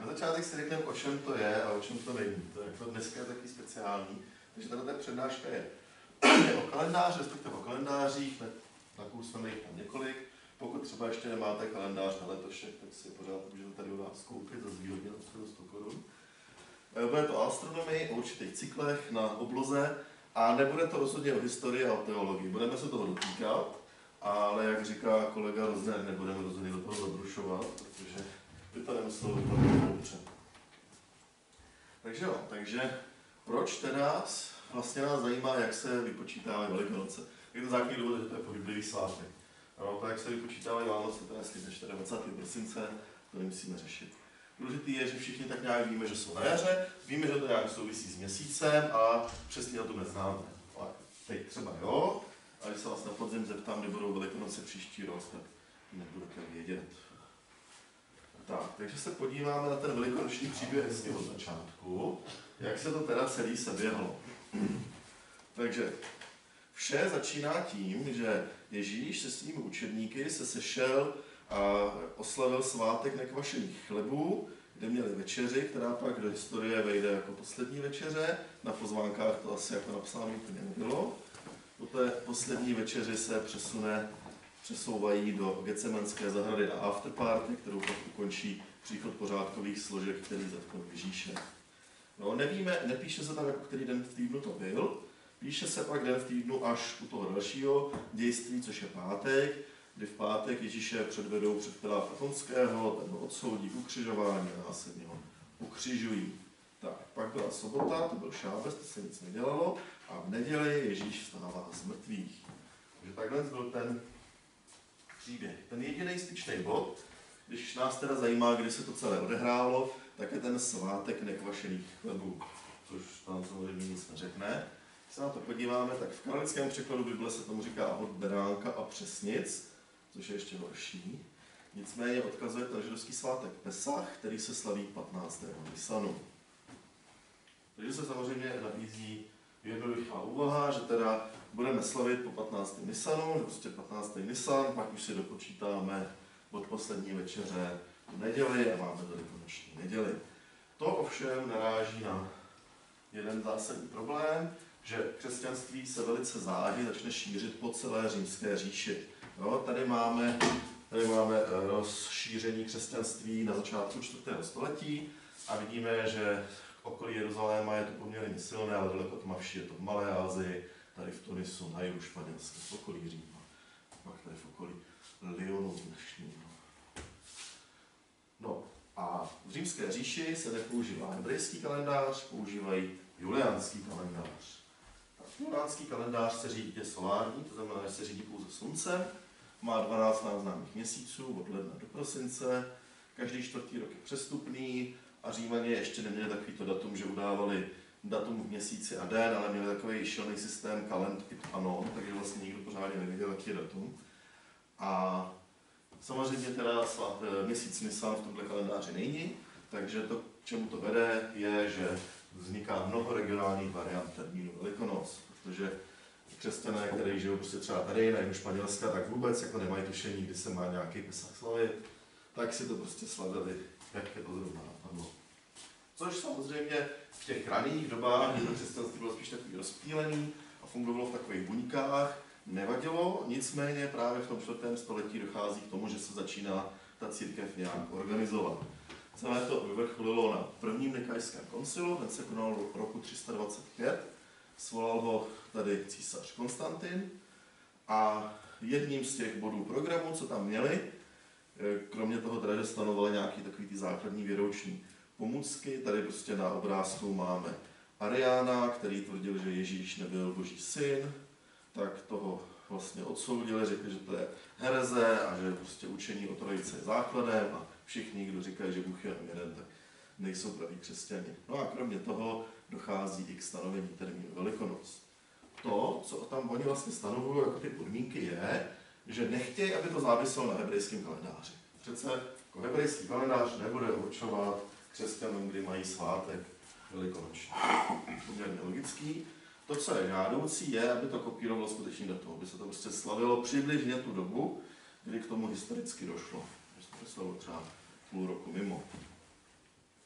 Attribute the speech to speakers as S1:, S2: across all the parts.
S1: na začátek si řekneme, o čem to je a o čem to není. To je jako dneska je taky speciální. Takže tato přednáška je o kalendáři, respektive o kalendářích, nakousneme jich tam několik. Pokud třeba ještě nemáte kalendář na letošek, tak si pořád můžete tady u nás koupit za zvýhodně od 100 korun. Bude to o astronomii, o určitých cyklech na obloze a nebude to rozhodně o historii a o teologii. Budeme se toho dotýkat, ale jak říká kolega Rozner, nebudeme rozhodně do toho zabrušovat, protože by to nemuselo vypadat dobře. Takže proč teda vlastně nás zajímá, jak se vypočítávají Velikonoce? Je to základní důvod, že to je pohyblivý svátek. No, to, jak se vypočítávají Vánoce, to je slíbeč 20. prosince, to nemusíme řešit. Důležité je, že všichni tak nějak víme, že jsou na jaře, víme, že to nějak souvisí s měsícem a přesně na to neznáme. Ale teď třeba jo, a když se vás na podzim zeptám, kdy budou Velikonoce příští rok, tak nebudete vědět. Tak, takže se podíváme na ten velikonoční příběh z toho začátku, jak se to teda celý seběhlo. Takže vše začíná tím, že Ježíš se svými učedníky se sešel a oslavil svátek nekvašených chlebů, kde měli večeři, která pak do historie vejde jako poslední večeře. Na pozvánkách to asi jako napsáno úplně nebylo. Po té poslední večeři se přesouvají do Getsemanské zahrady na afterparty, kterou pak ukončí příchod pořádkových složek, který zatknou Ježíše. No, nevíme, nepíše se tam, jako který den v týdnu to byl, píše se pak den v týdnu až u toho dalšího dějství, což je pátek, kdy v pátek Ježíše předvedou před Piláta Ponského, ten ho odsoudí k ukřižování a následně ho ukřižují. Tak, pak byla sobota, to byl šábes, to se nic nedělalo, a v neděli Ježíš vstává z mrtvých. Takže takhle byl ten příběh. Ten jediný styčný bod, když nás teda zajímá, kdy se to celé odehrálo, tak je ten svátek nekvašených chlebů, což tam samozřejmě nic neřekne. Když se na to podíváme, tak v kanonickém překladu Bible se tomu říká od beránka a přesnic, což je ještě horší. Nicméně odkazuje to na židovský svátek Pesach, který se slaví 15. Nisanu. Takže se samozřejmě nabízí jednoduchá úvaha, že teda budeme slavit po 15. Nisanu, že prostě 15. Nisan, pak už si dopočítáme od poslední večeře v neděli a máme velikonoční neděli. To ovšem naráží na jeden zásadní problém, že křesťanství se velice záhy začne šířit po celé římské říši. Jo, tady máme rozšíření křesťanství na začátku 4. století a vidíme, že v okolí Jeruzaléma je to poměrně silné, ale daleko tmavší je to v Malé Asii, tady v Tunisu, na jihu Španělska, v okolí Říma, pak tady v okolí Lyonu dnešního. No a v římské říši se nepoužívá hebrejský kalendář, používají juliánský kalendář. Tak, juliánský kalendář se řídí solární, to znamená, že se řídí pouze sluncem, má 12 známých měsíců od ledna do prosince, každý čtvrtý rok je přestupný a Římané ještě neměli takovýto datum, že udávali datum v měsíci a den, ale měli takový šilný systém kalend it anon, takže vlastně nikdo pořádně nevěděl, jaký je datum. A samozřejmě teda měsíc Nisan v tomto kalendáři není, takže to, k čemu to vede, je, že vzniká mnoho regionálních variant termínu Velikonoc, protože křesťané, kteří žijou prostě třeba tady na jihu Španělska, tak vůbec jako nemají tušení, kdy se má nějaký Pesach slavit, tak si to prostě slavili, jak je to zrovna napadlo. Což samozřejmě v těch raných dobách, kdy to křesťanství bylo spíš takový rozptýlený a fungovalo v takových buňkách, nevadilo, nicméně právě v tom 4. století dochází k tomu, že se začíná ta církev nějak organizovat. Celé to vyvrcholilo na prvním Nikajském koncilu, ten se konal roku 325, svolal ho tady císař Konstantin a jedním z těch bodů programu, co tam měli, kromě toho teda, že stanovali nějaký takový ty základní věrouční pomůcky, tady prostě na obrázku máme Ariána, který tvrdil, že Ježíš nebyl boží syn, tak toho vlastně odsoudili, řekli, že to je hereze a že prostě učení o trojici je základem a všichni, kdo říkají, že Bůh je jenom jeden, tak nejsou praví křesťani. No a kromě toho dochází i k stanovení termínu Velikonoc. To, co tam oni vlastně stanovují jako ty podmínky, je, že nechtějí, aby to záviselo na hebrejském kalendáři. Přece jako hebrejský kalendář nebude určovat křesťanům, kdy mají svátek velikonoční. Poměrně logický. To, co je žádoucí, je, aby to kopírovalo skutečný datum, aby se to prostě slavilo přibližně tu dobu, kdy k tomu historicky došlo. Že se to slavilo třeba půl roku mimo.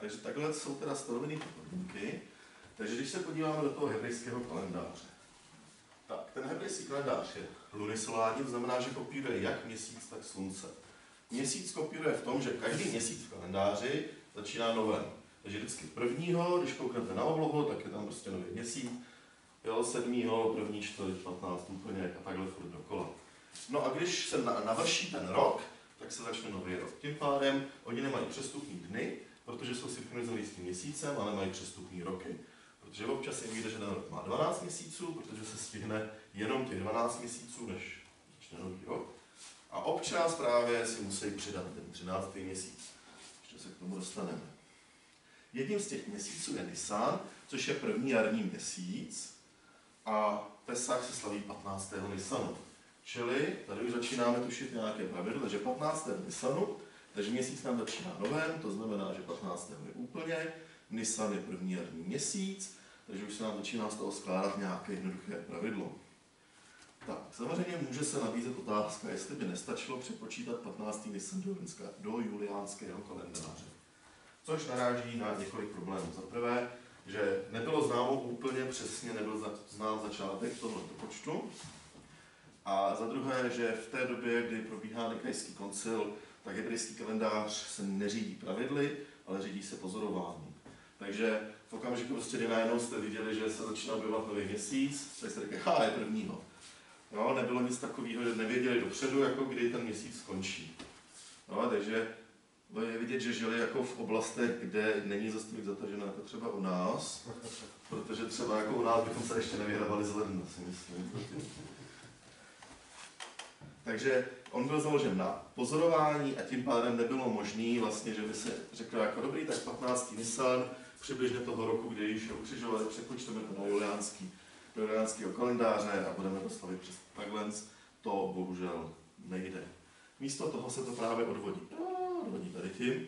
S1: takže takhle jsou teda stanoveny ty podmínky. Takže když se podíváme do toho hebrejského kalendáře, tak ten hebrejský kalendář je lunisolární, to znamená, že kopíruje jak měsíc, tak slunce. Měsíc kopíruje v tom, že každý měsíc v kalendáři začíná novém. Takže vždycky prvního, když kouknete na oblohu, tak je tam prostě nový měsíc. Jo, 7. první čtvrť, 15 úplně a takhle furt dokola. No a když se navrší ten rok, tak se začne nový rok. Tím pádem oni nemají přestupní dny, protože jsou synchronizovaní s tím měsícem a nemají přestupní roky. Protože občas jim vyjde, že ten rok má 12 měsíců, protože se stihne jenom těch 12 měsíců, než začne nový rok. A občas právě si musí přidat ten 13. měsíc. Ještě se k tomu dostaneme. Jedním z těch měsíců je Nisan, což je první jarní měsíc. A Pesach se slaví 15. Nisanu. Čili tady už začínáme tušit nějaké pravidlo, takže 15. Nisanu, takže měsíc nám začíná novém, to znamená, že 15. je úplně, Nisan je první jarní měsíc, takže už se nám začíná z toho skládat nějaké jednoduché pravidlo. Tak, samozřejmě může se nabízet otázka, jestli by nestačilo přepočítat 15. Nisan do juliánského kalendáře. Což naráží na několik problémů. Za prvé, že nebylo známo úplně přesně, nebyl znám začátek tohoto počtu. A za druhé, že v té době, kdy probíhá Nikejský koncil, tak hebrejský kalendář se neřídí pravidly, ale řídí se pozorováním. Takže v okamžiku prostě, kdy najednou jste viděli, že se začíná objevovat nový měsíc, tak jste řekli, je prvního. Jo, nebylo nic takového, že nevěděli dopředu, jako kdy ten měsíc skončí. No, takže je vidět, že žili jako v oblastech, kde není zase tolik zataženo, jako třeba u nás, protože třeba jako u nás bychom se ještě nevyhrabali z ledna, si myslím. Takže on byl založen na pozorování a tím pádem nebylo možné vlastně, že by se řekl jako dobrý, tak 15. Nisan, přibližně toho roku, kdy již ukřižovali, přepočteme to na juliánského kalendáře a budeme to slavit přes takhle, to bohužel nejde. Místo toho se to právě odvodí tady tím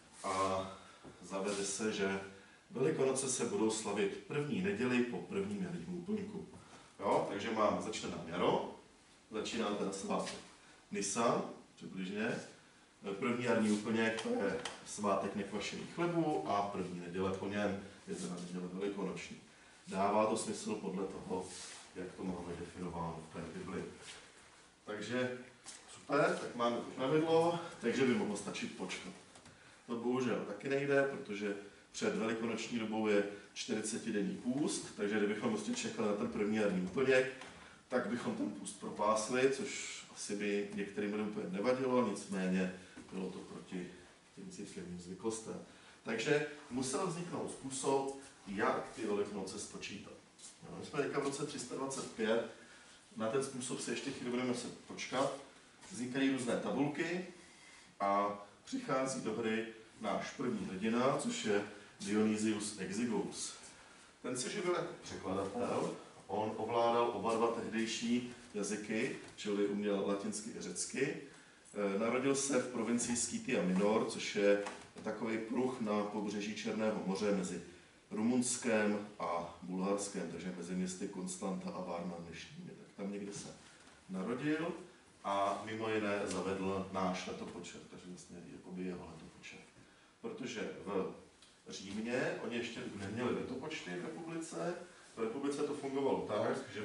S1: a zavede se, že Velikonoce se budou slavit první neděli po prvním jarním úplňku. Jo, takže začne nám jaro, začíná teda svátek Nisan, přibližně. První jarní úplněk, to je svátek nekvašených chlebů a první neděle po něm je teda neděle velikonoční. Dává to smysl podle toho, jak to máme definováno v té Bibli. Takže super, tak máme to pravidlo, takže by mohlo stačit počkat. To bohužel taky nejde, protože před velikonoční dobou je 40-denní půst, takže kdybychom prostě čekali na ten první jarní úplněk, tak bychom ten půst propásli, což asi by některým lidem úplně nevadilo, nicméně bylo to proti těm církevním zvyklostem. Takže musel vzniknout způsob, jak ty Velikonoce spočítat. No, my jsme teďka v roce 325, na ten způsob se ještě chvíli budeme se počkat. Vznikají různé tabulky a přichází do hry náš první hrdina, což je Dionysius Exiguus. Ten se živil jako překladatel, on ovládal oba dva tehdejší jazyky, čili uměl latinsky i řecky. Narodil se v provincii Skythia Minor, což je takový pruh na pobřeží Černého moře mezi Rumunskem a Bulharskem, takže mezi městy Konstanta a Varna dnešními. Tak tam někde se narodil a mimo jiné zavedl náš letopočet, takže vlastně jakoby jeho letopočet. Protože v Římě oni ještě neměli letopočty v republice. V republice to fungovalo tak, že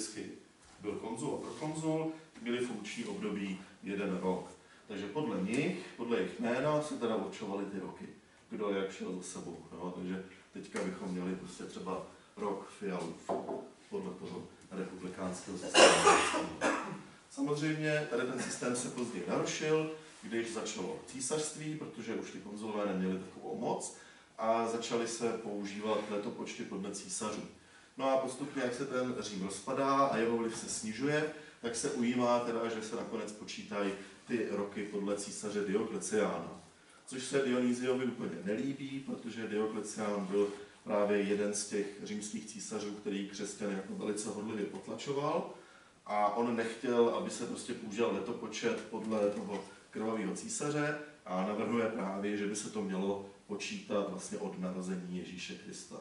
S1: byl konzul a prokonzul, byli funkční období 1 rok. Takže podle nich, podle jejich jména se teda určovaly ty roky, kdo jak šel za sebou. No? Takže teďka bychom měli prostě třeba rok Fialův, podle toho republikánského systému. Samozřejmě tady ten systém se později narušil, když začalo císařství, protože už ty konzulové neměli takovou moc a začaly se používat letopočty podle císařů. No a postupně, jak se ten Řím rozpadá a jeho vliv se snižuje, tak se ujímá teda, že se nakonec počítají ty roky podle císaře Diokleciána. Což se Dionysiovi úplně nelíbí, protože Dioklecián byl právě jeden z těch římských císařů, který křesťany jako velice hodlivě potlačoval. A on nechtěl, aby se prostě použil letopočet podle toho krvavého císaře a navrhuje právě, že by se to mělo počítat vlastně od narození Ježíše Krista.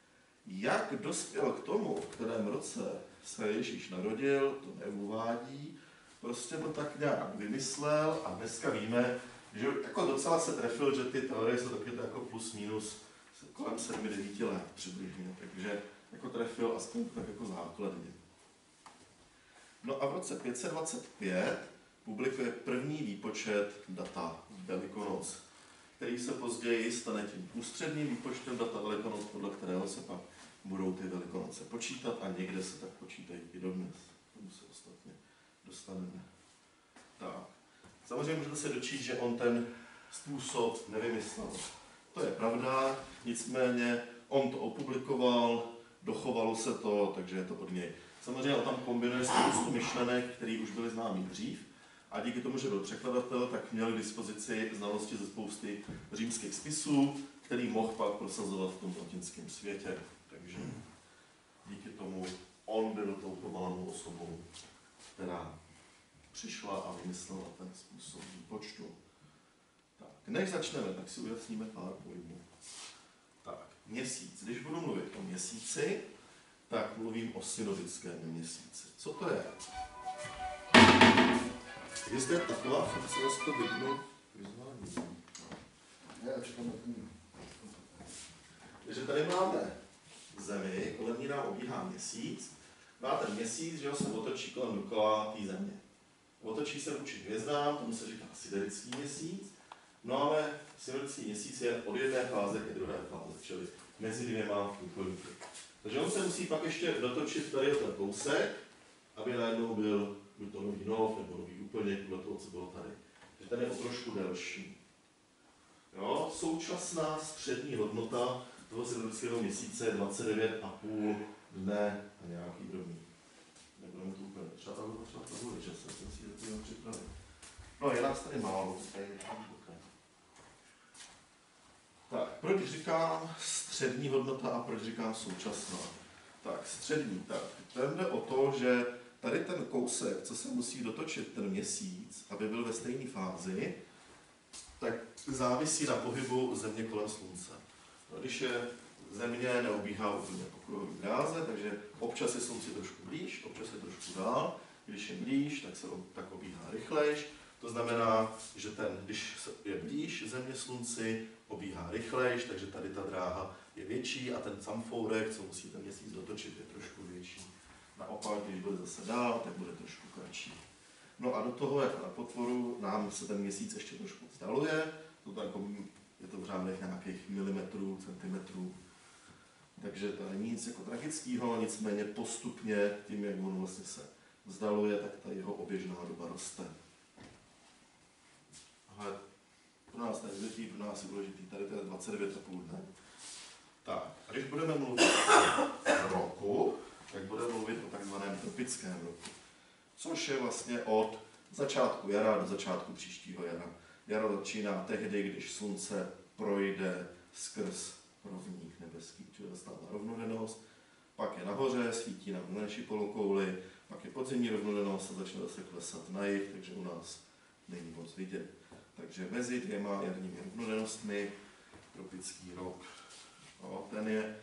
S1: Jak dospěl k tomu, v kterém roce se Ježíš narodil, to neuvádí, prostě to tak nějak vymyslel a dneska víme, že jako docela se trefil, že ty teorie jsou taky to jako plus minus kolem 7-9 let přibližně, takže jako trefil aspoň tak jako základně. No a v roce 525 publikuje první výpočet data Velikonoc, který se později stane tím ústředním výpočtem data Velikonoc, podle kterého se pak budou ty Velikonoce počítat a někde se tak počítají i dodnes. K tomu se ostatně dostaneme. Tak. Samozřejmě můžete se dočít, že on ten způsob nevymyslel. To je pravda, nicméně on to opublikoval, dochovalo se to, takže je to od něj. Samozřejmě on tam kombinuje spoustu myšlenek, které už byly známý dřív, a díky tomu, že byl překladatel, tak měl k dispozici znalosti ze spousty římských spisů, který mohl pak prosazovat v tom latinském světě. Takže díky tomu on byl tou povolanou osobou, která přišla a vymyslela ten způsob výpočtu. Tak, než začneme, tak si ujasníme pár pojmů. Tak, měsíc. Když budu mluvit o měsíci, tak mluvím o synodickém měsíci. Co to je? Je zde taková funkce, že to vypnu vizuální. Takže tady máme Zemi, kolem ní nám obíhá měsíc. No a ten měsíc, že ho se otočí kolem dokola té Země. Otočí se vůči hvězdám, tomu se říká synodický měsíc. No ale synodický měsíc je od jedné fáze ke druhé fáze, čili mezi dvěma úkolníky. Takže on se musí pak ještě dotočit tady o ten kousek, aby najednou byl buď to nový nov, nebo nový úplněk, podle toho, co bylo tady. Takže ten je o trošku delší. Jo? Současná střední hodnota toho synodického měsíce je 29,5 dne a nějaký drobný. Nebudeme to úplně třeba to bude čas, jsem si to jenom připravit. No, je nás tady málo, tady tak, proč říkám střední hodnota a proč říkám současná? Tak, střední, tak, ten jde o to, že tady ten kousek, co se musí dotočit ten měsíc, aby byl ve stejné fázi, tak závisí na pohybu Země kolem Slunce. No, když je Země neobíhá úplně po kruhové dráze, takže občas je Slunci trošku blíž, občas je trošku dál. Když je blíž, tak obíhá rychlejš. To znamená, že když je blíž Země Slunci, obíhá rychlejš, takže tady ta dráha je větší a ten samfourek, co musí ten měsíc dotočit, je trošku větší. Naopak, když bude zase dál, tak bude trošku kratší. No a do toho, jako na potvoru, nám se ten měsíc ještě trošku vzdaluje, je to v řádech nějakých milimetrů, centimetrů. Takže to není nic jako tragického, nicméně postupně, tím, jak on vlastně se vzdaluje, tak ta jeho oběžná doba roste. Ale pro nás nejdůležitý, pro nás je důležitý, tady to je 29,5 dne. Tak, a když budeme mluvit o roku, tak budeme mluvit o takzvaném tropickém roku. Což je vlastně od začátku jara do začátku příštího jara. Jaro začíná tehdy, když slunce projde skrz rovník nebeský, čili nastává rovnodennost, pak je nahoře, svítí na naší polokouli, pak je podzimní rovnodennost a začne se klesat na jih, takže u nás není moc vidět. Takže mezi dvěma jarními rovnodennostmi tropický rok. No, ten je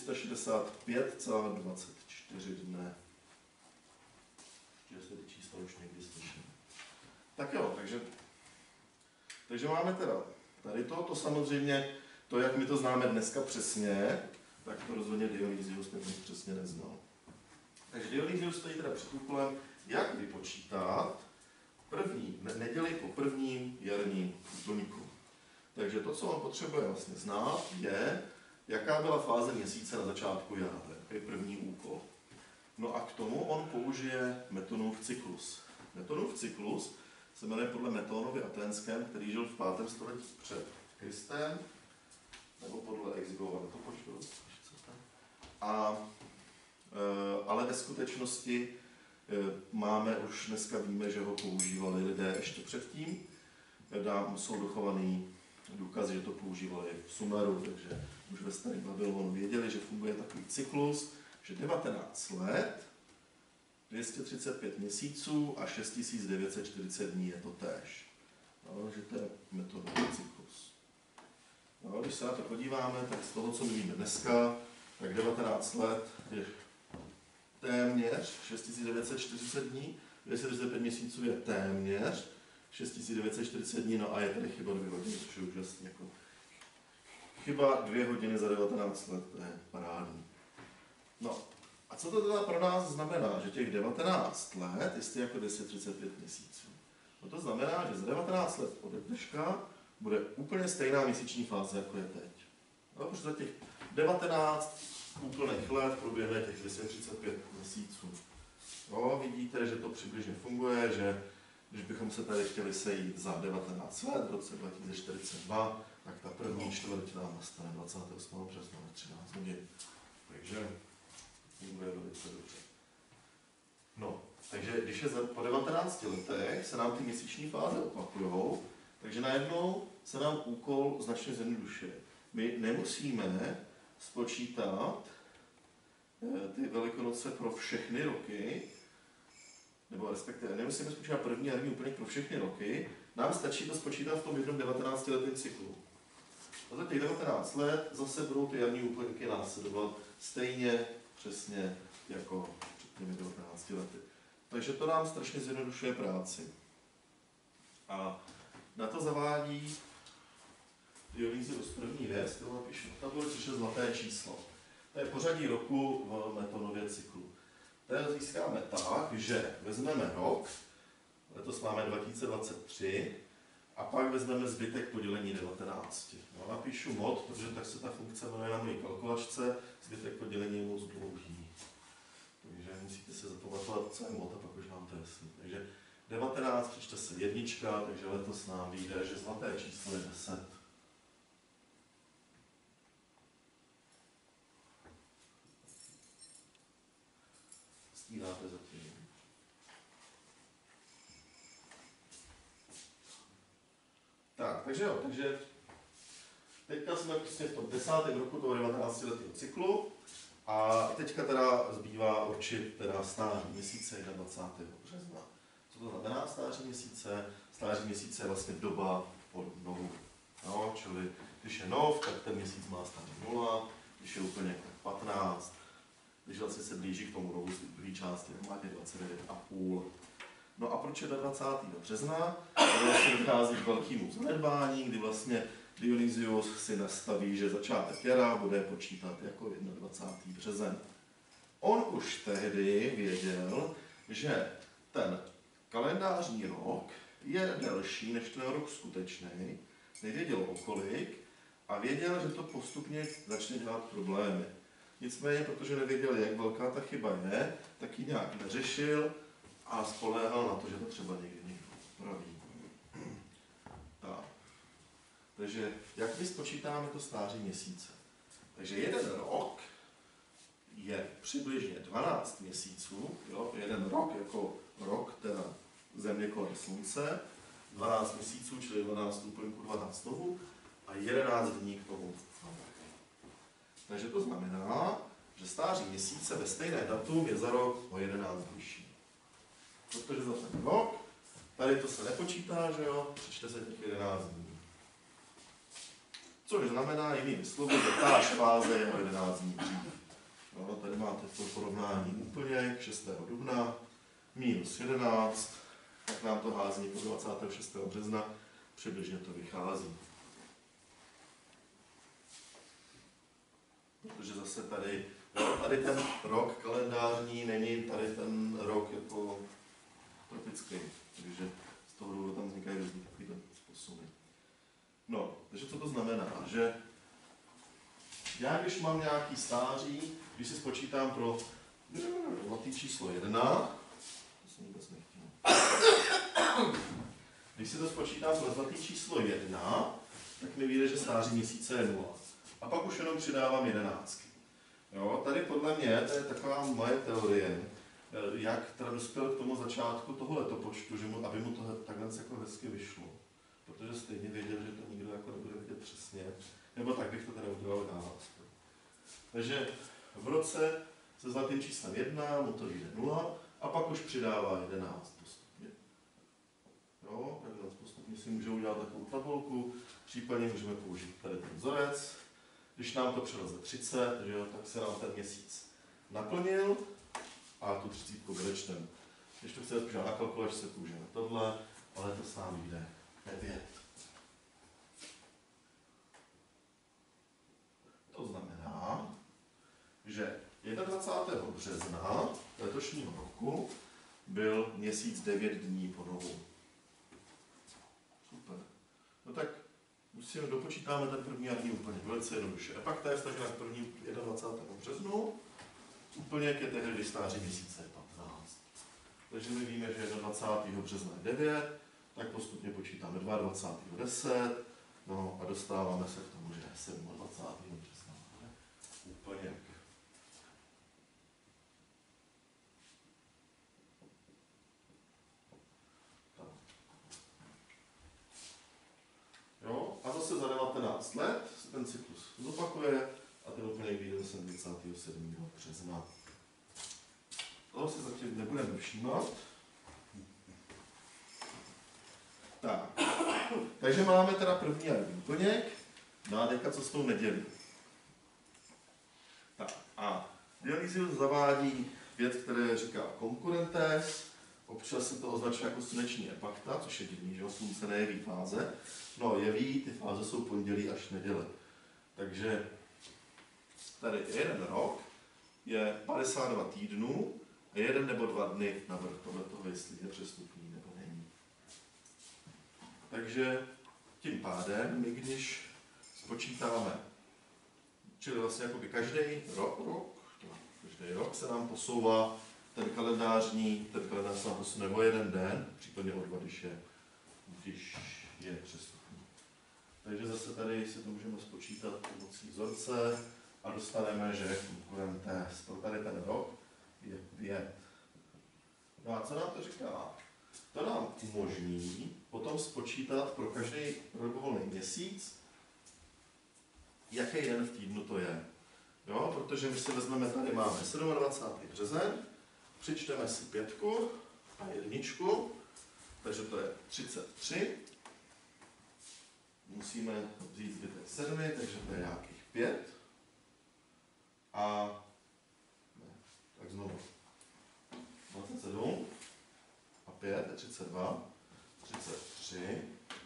S1: 365,24 dne. Že se ty čísla už někdy slyším. Tak jo, takže máme teda tady to samozřejmě, to, jak my to známe dneska přesně, tak to rozhodně Dionysius přesně neznal. Takže Dionysius stojí teda před úkolem, jak vypočítat neděli po prvním jarním úplňku. Takže to, co on potřebuje vlastně znát, je, jaká byla fáze měsíce na začátku jara. To je první úkol. No a k tomu on použije Metonův cyklus. Metonův cyklus se jmenuje podle Metonovi Aténském, který žil v 5. století před Kristem, nebo podle Exigova letopočtu. Ale ve skutečnosti už dneska víme, že ho používali lidé ještě předtím. Jsou dochovaný důkazy, že to používali v Sumeru, takže už ve starém Babylonu věděli, že funguje takový cyklus, že 19 let, 235 měsíců a 6940 dní je to též. No, že to je metodový cyklus. No, když se na to podíváme, tak z toho, co my víme dneska, tak 19 let je téměř 6940 dní, 235 měsíců je téměř 6940 dní, no a je tady chyba 2 hodiny, což je úžasný. Jako. Chyba 2 hodiny za 19 let, to je parádní. No, a co to teda pro nás znamená, že těch 19 let je stejně jako 235 měsíců? No to znamená, že za 19 let od dneška bude úplně stejná měsíční fáze, jako je teď. No, protože za těch 19 úplných let proběhne těch 235 měsíců. No, vidíte, že to přibližně funguje, že když bychom se tady chtěli sejít za 19 let, v roce 2042, tak ta první čtvrť nám nastane 28. března ve 13 hodin. Takže funguje velice dobře. No, takže když je po 19 letech se nám ty měsíční fáze opakujou, takže najednou se nám úkol značně zjednodušuje. My nemusíme spočítat ty Velikonoce pro všechny roky, nebo respektive nemusíme spočítat první jarní úplněk pro všechny roky, nám stačí to spočítat v tom jednom 19letém cyklu. A za těch 19 let zase budou ty jarní úplňky následovat stejně přesně jako před těmi 19 lety. Takže to nám strašně zjednodušuje práci. A na to zavádí Dionysius první věc, kterou napíšu v tabuli, což je zlaté číslo. To je pořadí roku v Metonově cyklu. To získáme tak, že vezmeme rok, letos máme 2023, a pak vezmeme zbytek podělení 19. No, napíšu mod, protože tak se ta funkce jmenuje na mojí kalkulačce, zbytek podělení je moc dlouhý. Takže musíte se zapamatovat, co je mod, a pak už vám to jasný. Takže 19 přečte se jednička, takže letos nám vyjde, že zlaté číslo je 10. Stíháte zatím. Tak, takže jo, takže teďka jsme prostě v tom 10. roku toho 19 letého cyklu a teďka teda zbývá určit teda stáří měsíce 21. března. Co to znamená stáří měsíce? Stáří měsíce je vlastně doba po novu. No, čili když je nov, tak ten měsíc má stáří 0, když je úplně tak 15, když vlastně se blíží k tomu novu druhé části, tak máte 29,5. No a proč je do 20. března? Tady vlastně dochází k velkému zanedbání, kdy vlastně Dionysius si nastaví, že začátek jara bude počítat jako 21. březen. On už tehdy věděl, že ten kalendářní rok je delší než ten rok skutečný, nevěděl o kolik a věděl, že to postupně začne dělat problémy. Nicméně, protože nevěděl, jak velká ta chyba je, tak ji nějak neřešil a spoléhal na to, že to třeba někdy opraví. Tak. Takže jak my spočítáme to stáří měsíce? Takže jeden rok je přibližně 12 měsíců, jo? Jeden rok jako rok, teda země kolem slunce, 12 měsíců, čili 12 úplňků, 12 nohů a 11 dní k tomu. Takže to znamená, že stáří měsíce ve stejné datum je za rok o 11 bližší. Protože za ten rok, tady to se nepočítá, že jo, přečte se těch 11 dní. Což znamená jinými slovy, že táž fáze je o 11 dní dřív. No, tady máte to porovnání úplně 6. dubna, minus 11, tak nám to hází po 26. března, přibližně to vychází. Protože zase tady ten rok kalendářní není tady ten rok jako tropický, takže z toho důvodu tam vznikají různý takovýhle způsoby. No, takže co to znamená? Že já, když mám nějaký stáří, když si spočítám pro zlatý číslo 1, to jsem vůbec nechtěl. Když si to spočítám pro zlatý číslo 1, tak mi vyjde, že stáří měsíce je 0. A pak už jenom přidávám 11. Jo, tady podle mě, to je taková moje teorie, jak teda dospěl k tomu začátku toho letopočtu, že aby mu to takhle jako hezky vyšlo. Protože stejně věděl, že to nikdo jako nebude vidět přesně. Nebo tak bych to teda udělal já. Takže v roce se zlatým číslem 1 mu to vyjde 0 a pak už přidává 11 postupně. Jo, takhle postupně si můžeme udělat takovou tabulku, případně můžeme použít tady ten vzorec. Když nám to přeleze 30, že jo, tak se nám ten měsíc naplnil a tu 30 odečteme. Když to chcete použít na kalkulačce, použijeme tohle ale letos nám jde 9. To znamená, že 21. března letošního roku byl měsíc 9 dní po rohu. Super. No tak musíme dopočítáme ten první jarní úplněk velice jednoduše. A pak to je stažena k první 21. březnu. Úplněk je tehdy, když stáří měsíce 15. Takže my víme, že 21. března je 9, tak postupně počítáme 22. 10, no a dostáváme se k tomu, že 27. března máme úplněk. Jo? A zase za 19 let se ten cyklus zopakuje a ten úplněk vyjde zase 27. března. Toho si zatím nebudeme všímat. Tak. Takže máme teda první jarní úplněk. No a teďka co s tou nedělí? Tak. A Dionýsius zavádí věc, které říká konkurentes. Občas se to označuje jako sluneční epakta, což je divný, že slunce nejeví fáze. No, jeví, ty fáze jsou pondělí až neděle. Takže tady jeden rok je 52 týdnů a 1 nebo 2 dny navrch podle toho, jestli je přestupný nebo není. Takže tím pádem, my když spočítáme, čili vlastně jakoby každý rok se nám posouvá ten kalendář se nám posune o 1 den, případně o 2, když je přestupný. Takže zase tady si to můžeme spočítat pomocí vzorce a dostaneme, že konkurentes pro tady ten rok je 5. No a co nám to říká? To nám umožní potom spočítat pro každý libovolný měsíc, jaký den v týdnu to je. Jo, protože my si vezmeme, tady máme 27. březen, přičteme si 5 a 1, takže to je 33. Musíme vzít zbytek 7, takže to je nějakých 5. A ne, tak znovu 27 a 5 je 32, 33.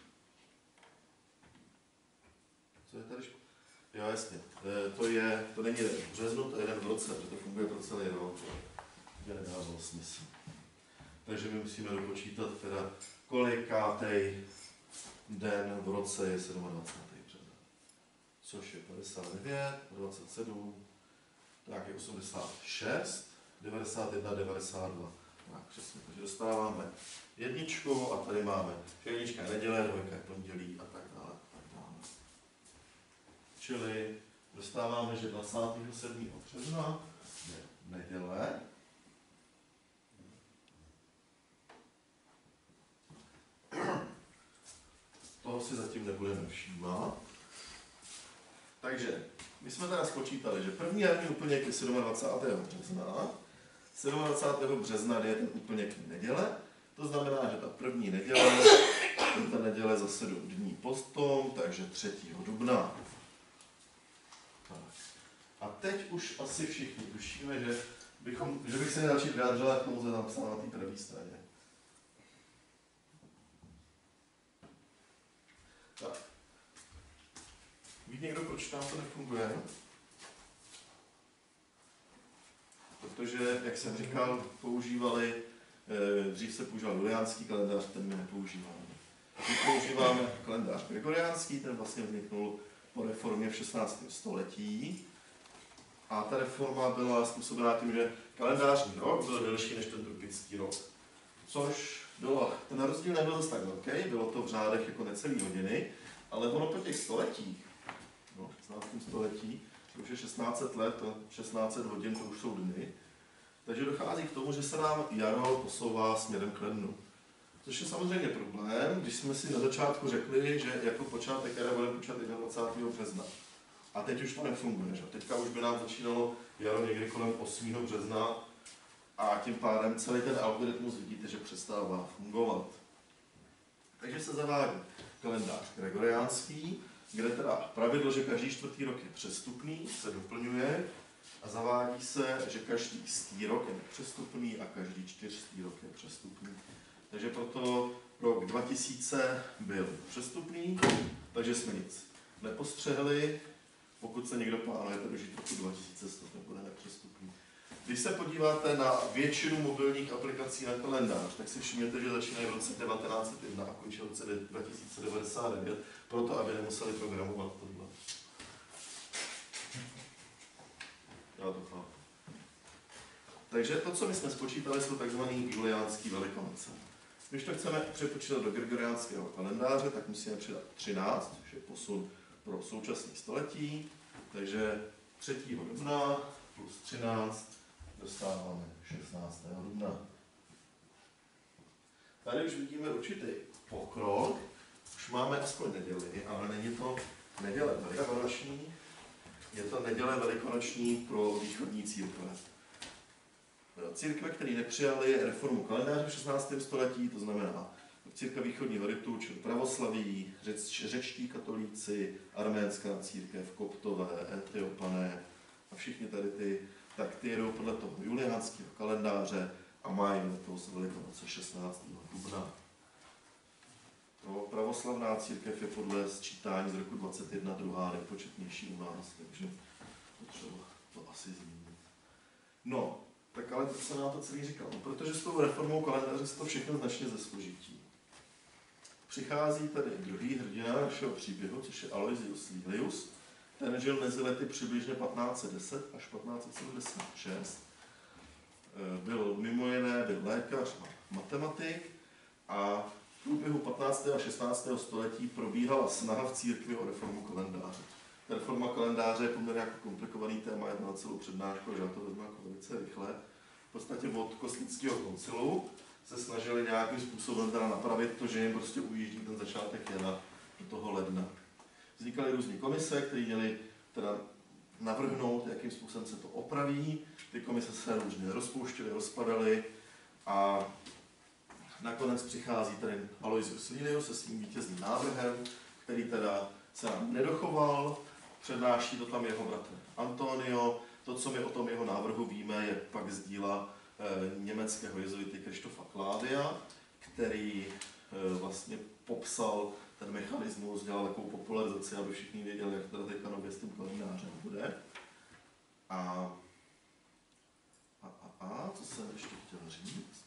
S1: Co je tady špatně? Jo, jasně. To není jeden v březnu, to je jeden v roce, protože to funguje pro celý rok. To nedávalo smysl. Takže my musíme dopočítat teda, kolikátej den v roce je 27. březen. Což je 59, 27, tak je 86, 91, 92. Tak přesně, takže dostáváme 1 a tady máme 1 je neděle, 2 je pondělí a tak dále. Čili dostáváme, že 27. března je neděle. Toho si zatím nebudeme všímat. Takže my jsme teda spočítali, že první jarní úplněk je 27. března. 27. března je ten úplněk neděle. To znamená, že ta první neděle je ta neděle za 7 dní potom, takže 3. dubna. A teď už asi všichni tušíme, že bych se měl začít vyjádřovat k tomu, co je napsáno na té pravé straně. Tak. Ví někdo, proč tam to nefunguje? Protože, jak jsem říkal, dřív se používal juliánský kalendář, ten my nepoužíváme. My používáme kalendář gregoriánský, ten vlastně vzniknul po reformě v 16. století. A ta reforma byla způsobená tím, že kalendářní rok byl delší než ten tropický rok. Což bylo, ten rozdíl nebyl zase tak velký, bylo to v řádech jako necelý hodiny, ale ono po těch stoletích, no, 16. století, to už je 1600 let, to 1600 hodin, to už jsou dny, takže dochází k tomu, že se nám jaro posouvá směrem k lednu. Což je samozřejmě problém, když jsme si na začátku řekli, že jako počátek jara budeme počítat 21. března. A teď už to nefunguje, že? Teďka už by nám začínalo jaro někdy kolem 8. března a tím pádem celý ten algoritmus vidíte, že přestává fungovat. Takže se zavádí kalendář gregoriánský, kde teda pravidlo, že každý 4. rok je přestupný, se doplňuje a zavádí se, že každý 100. rok je nepřestupný a každý 4. rok je přestupný. Takže proto Rok 2000 byl přestupný, takže jsme nic nepostřehli. Pokud se někdo plánujete dožít roku 2100, to bude nepřestupný. Když se podíváte na většinu mobilních aplikací na kalendář, tak si všimněte, že začínají v roce 1901 a končí v roce 2099, proto aby nemuseli programovat tohle. Já to chápu. Takže to, co my jsme spočítali, jsou tzv. Juliánský Velikonoce. Když to chceme přepočítat do gregoriánského kalendáře, tak musíme přidat 13, což je posun pro současné století. Takže 3. dubna plus 13 dostáváme 16. dubna. Tady už vidíme určitý pokrok. Už máme aspoň neděli, ale není to neděle velikonoční. Je to neděle velikonoční pro východní církve. Církve, které nepřijaly reformu kalendáře v 16. století, to znamená církve východního ritu, čili pravoslaví, řečtí katolíci, arménská církev, koptové, etiopané a všichni tady ty, tak ty jedou podle toho juliánského kalendáře a mají letos Velikonoce 16. dubna. Pravoslavná církev je podle sčítání z roku 21 druhá nejpočetnější u nás, takže potřeba to asi zmínit. No, tak ale to se nám to celý říkal. No, protože s tou reformou kalendáře se to všechno značně zesložití. Přichází tady druhý hrdina našeho příběhu, což je Aloysius Lilius. Ten žil mezi lety přibližně 1510 až 1576. Byl mimo jiné lékař a matematik a v průběhu 15. a 16. století probíhala snaha v církvi o reformu kalendáře. Reforma kalendáře je poměrně jako komplikovaný téma, je to na celou přednášku, že já to vezmu jako velice rychle. V podstatě od Kosnického koncilu se snažili nějakým způsobem teda napravit to, že jim prostě ujíždí ten začátek jara do toho ledna. Vznikaly různé komise, které měly teda navrhnout, jakým způsobem se to opraví. Ty komise se různě rozpouštěly, rozpadaly a nakonec přichází tady Aloysius Lilius se svým vítězným návrhem, který teda se nám nedochoval, přednáší to tam jeho bratr Antonio. To, co my o tom jeho návrhu víme, je pak z díla německého jezuity Krištofa Kládia, který vlastně popsal ten mechanismus, dělal takovou popularizaci, aby všichni věděli, jak teda teďka nově s tím kalendářem bude. Co jsem ještě chtěl říct?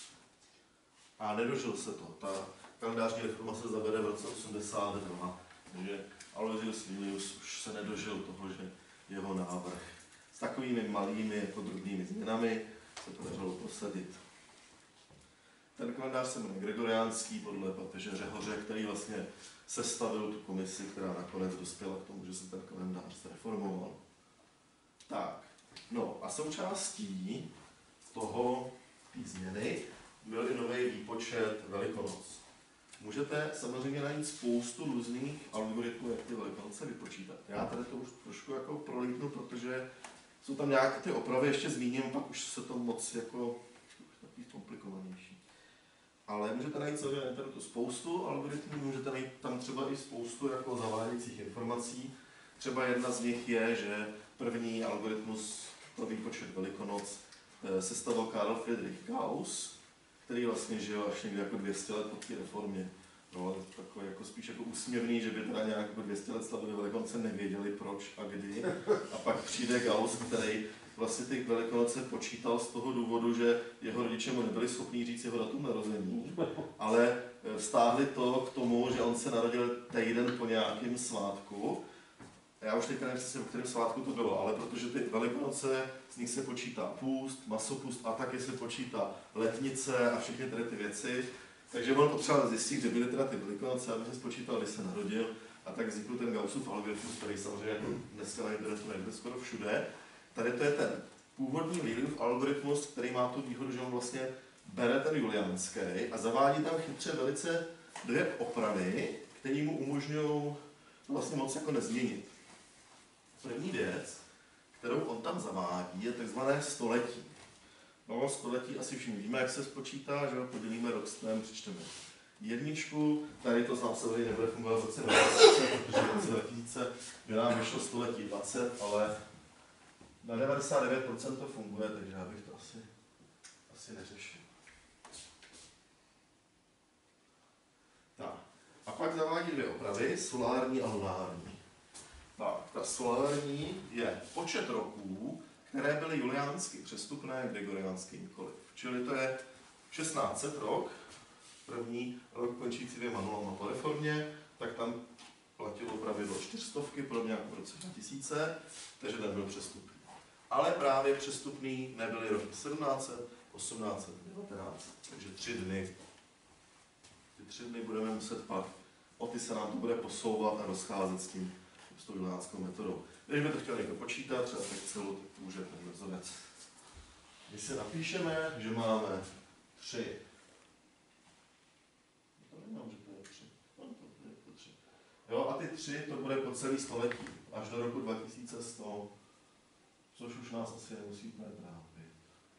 S1: A nedožil se to. Ta kalendářní reforma se zavede v roce 82, takže Aloysius Lilius už se nedožil toho, že jeho návrh s takovými malými jako drobnými změnami se podařilo prosadit. Ten kalendář se jmenuje gregoriánský podle papeže Řehoře, který vlastně sestavil tu komisi, která nakonec dospěla k tomu, že se ten kalendář zreformoval. Tak, no a součástí té změny byl i nový výpočet Velikonoc. Můžete samozřejmě najít spoustu různých algoritmů, jak ty Velikonoce vypočítat. Já tady to už trošku jako prolítnu, protože jsou tam nějaké ty opravy, ještě zmíním, pak už se to moc jako takový komplikovanější. Ale můžete najít samozřejmě na internetu spoustu algoritmů, můžete najít tam třeba i spoustu jako zavádějících informací. Třeba jedna z nich je, že první algoritmus pro výpočet Velikonoc sestavil Karl Friedrich Gauss, který vlastně žil až někdy jako 200 let po té reformě. No, takový jako spíš jako úsměvný, že by teda nějak jako 200 let slavili Velikonoce, nevěděli proč a kdy. A pak přijde Gauss, který vlastně ty Velikonoce počítal z toho důvodu, že jeho rodiče mu nebyli schopni říct jeho datum narození, ale vztáhli to k tomu, že on se narodil týden po nějakém svátku. Já už teďka nevím, o kterém svátku to bylo, ale protože ty Velikonoce, z nich se počítá půst, masopust a taky se počítá letnice a všechny tady ty věci. Takže on potřeboval zjistit, kde byly teda ty Velikonoce, aby se spočítal, kdy se narodil. A tak vznikl ten Gaussův algoritmus, který samozřejmě jako dneska na internetu najde skoro všude. Tady to je ten původní Liliův algoritmus, který má tu výhodu, že on vlastně bere ten juliánský a zavádí tam chytře velice dvě opravy, které mu umožňují to vlastně moc jako nezměnit. První věc, kterou on tam zavádí, je takzvané století. No, století asi všichni víme, jak se spočítá, že ho podělíme rokstem, přečteme jedničku, tady to znám se nebude fungovat v roce 2000, protože v roce 2000 by nám vyšlo století 20, ale na 99% to funguje, takže já bych to asi neřešil. A pak zavádí dvě opravy, solární a lunární. Tak, ta solární je počet roků, které byly juliánsky přestupné, gregoriánsky nikoliv. Čili to je 1600 rok, první rok končící 2 nulama po reformě, tak tam platilo pravidlo 400, podobně jako v roce 2000, takže ten byl přestupný. Ale právě přestupný nebyly roky 1700, 1800, 19, takže 3 dny. Ty 3 dny budeme muset pak, o ty se nám to bude posouvat a rozcházet s tou juliánskou metodou. Když by to chtěl někdo počítat, třeba tak celou, tak může ten vzorec. Když si napíšeme, že máme 3. To nemám, že to je 3. No, to je to 3. Jo, a ty 3 to bude po celý století, až do roku 2100, což už nás asi nemusí úplně trápit.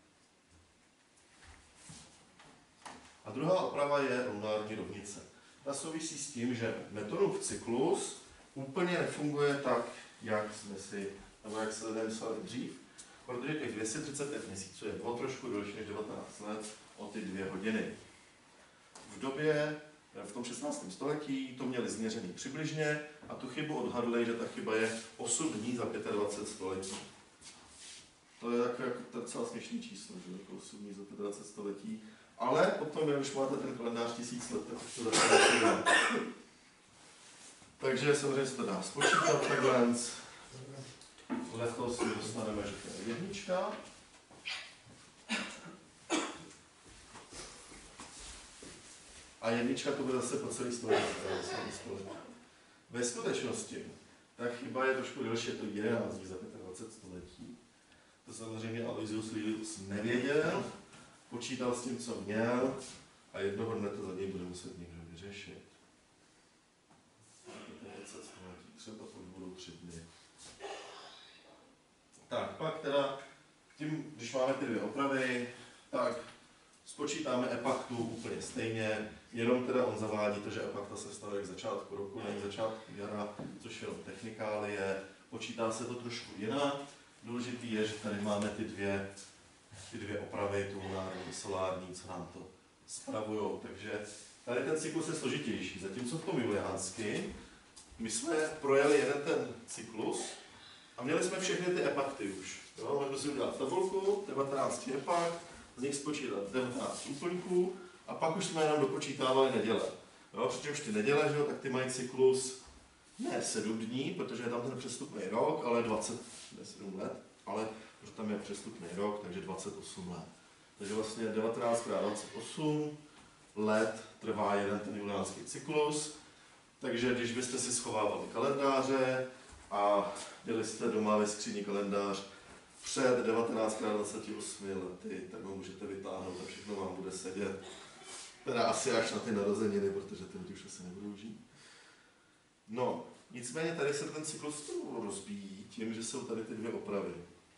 S1: A druhá oprava je lunární rovnice. Ta souvisí s tím, že Metonův cyklus úplně nefunguje tak, jak se lidé mysleli dřív, protože těch 235 měsíců je o trošku delší než 19 let o ty 2 hodiny. V tom 16. století to měli změřený přibližně a tu chybu odhadli, že ta chyba je 8 dní za 25 století. To je jako docela směšný číslo, že jako 8 dní za 25 století. Ale potom, když máte ten kalendář 1000 let, tak to začne. Takže samozřejmě se to dá spočítat takhle. Letos dostaneme, že to je 1. A 1 to bude zase po celý století. Ve skutečnosti ta chyba je trošku delší, je to 11 dní za 25 století. To samozřejmě Aloysius Lilius nevěděl, počítal s tím, co měl, a jednoho dne to za něj bude muset někdo vyřešit. Třeba to budou 3 dny. Tak, pak teda, když máme ty 2 opravy, tak spočítáme epaktu úplně stejně, jenom teda on zavádí to, že epakta se stavuje k začátku roku, ne k začátku jara, což je jenom technikálie, počítá se to trošku jinak. Důležitý je, že tady máme ty dvě opravy, tu lunární i solární, co nám to spravujou. Takže tady ten cyklus je složitější, zatímco v tom juliánsky my jsme projeli jeden ten cyklus a měli jsme všechny ty epakty už. Můžeme si udělat tabulku, 19 epakt, z nich spočítat 19 úplňků a pak už jsme jenom dopočítávali neděle. Přičemž ty neděle, že, tak ty mají cyklus ne 7 dní, protože je tam ten přestupný rok, ale 27 let, ale protože tam je přestupný rok, takže 28 let. Takže vlastně 19 x 28 let trvá jeden ten juliánský cyklus. Takže když byste si schovávali kalendáře a měli jste doma ve skříni kalendář před 19 x 28 lety, tak ho můžete vytáhnout a všechno vám bude sedět. Teda asi až na ty narozeniny, protože ty lidi už asi nebudou žít. No, nicméně tady se ten cyklus rozbíjí tím, že jsou tady ty 2 opravy.